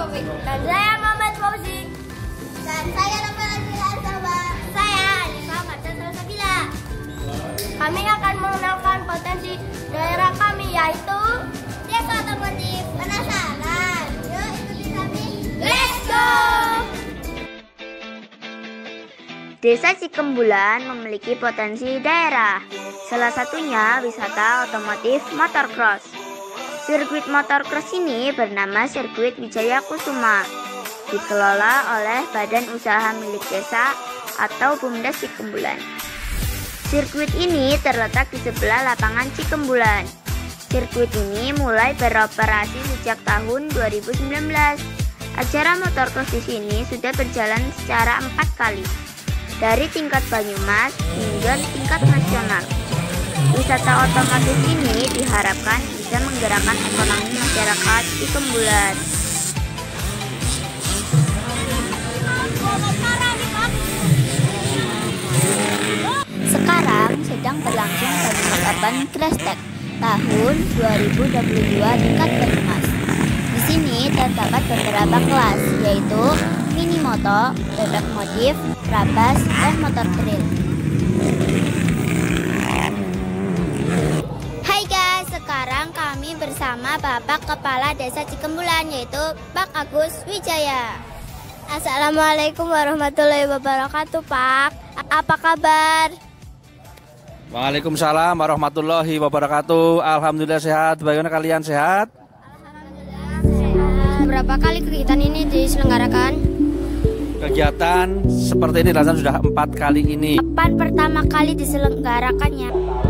Taufik. Dan saya Muhammad Fauzi. Dan saya Rafael Azaba. Saya Alisa Marta Salsabila. Kami akan mengenalkan potensi daerah kami, yaitu Desa Otomotif. Penasaran? Yuk ikuti kami. Let's go! Desa Cikembulan memiliki potensi daerah. Salah satunya wisata otomotif motocross. Sirkuit motocross ini bernama Sirkuit Wijaya Kusuma. Dikelola oleh Badan Usaha Milik Desa atau BUMDes Cikembulan. Sirkuit ini terletak di sebelah lapangan Cikembulan. Sirkuit ini mulai beroperasi sejak tahun 2019. Acara motocross di sini sudah berjalan secara 4 kali. Dari tingkat Banyumas hingga tingkat nasional. Wisata otomotif ini diharapkan bisa menggerakkan ekonomi masyarakat Cikembulan. Sekarang sedang berlangsung Banyumas Crash Test tahun 2022 tingkat Banyumas. Di sini terdapat beberapa kelas, yaitu mini moto, bebek modif, rabas, dan motor trail. Hai guys, sekarang kami bersama Bapak Kepala Desa Cikembulan, yaitu Pak Agus Wijaya. Assalamualaikum warahmatullahi wabarakatuh, Pak. Apa kabar? Waalaikumsalam warahmatullahi wabarakatuh. Alhamdulillah sehat. Bagaimana kalian sehat? Alhamdulillah sehat. Berapa kali kegiatan ini diselenggarakan? Kegiatan seperti ini dilaksanakan sudah 4 kali ini. Kapan pertama kali diselenggarakannya?